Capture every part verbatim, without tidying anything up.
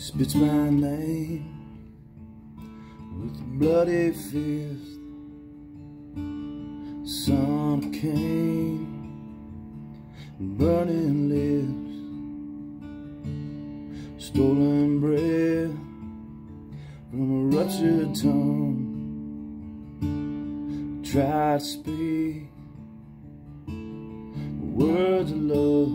spits my name with a bloody fist. Son of Cain, burning lips, stolen breath from a ruptured tongue. Try to speak words of love,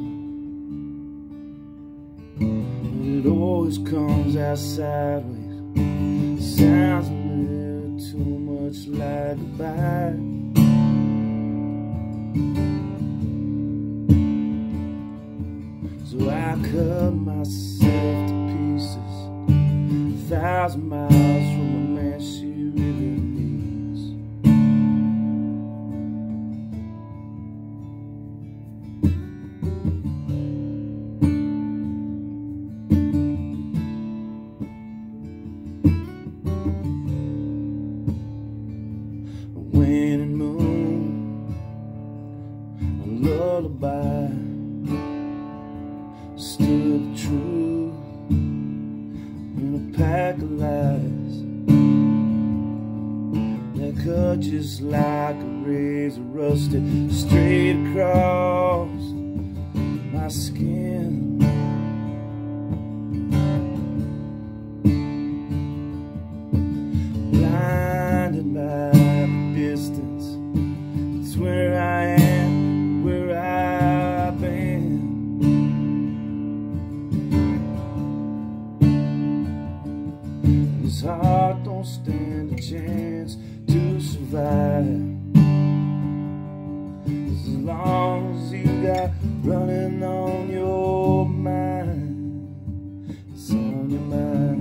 but it always comes out sideways. Sounds a little too much like goodbye. So I cut myself to pieces, a thousand miles from the man she really needs. A waning moon, a lullaby, stood true in a pack of lies that cut just like a razor, rusted straight across my skin. Blinded by the distance, it's where I am, where I've been. His heart don't stand a chance to survive, as long as you got running on your mind, it's on your mind.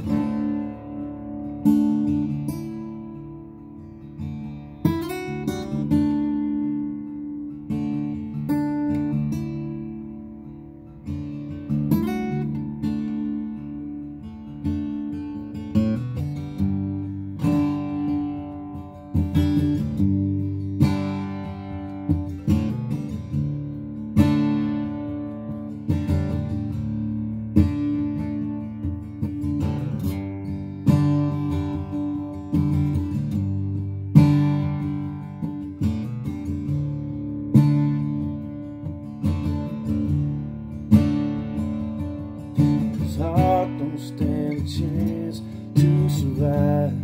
His heart don't stand a chance to survive,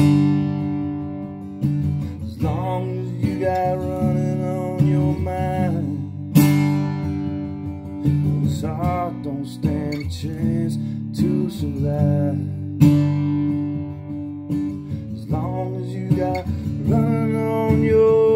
as long as you got running on your mind. His heart don't stand a chance to survive, as long as you got running on your